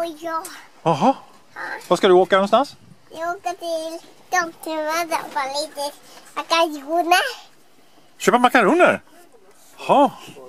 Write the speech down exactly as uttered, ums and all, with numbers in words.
och jag. Jaha. Var ska du åka någonstans? Jag åker till Tomtuna och få lite makaroner. Köpa makaroner? Ja.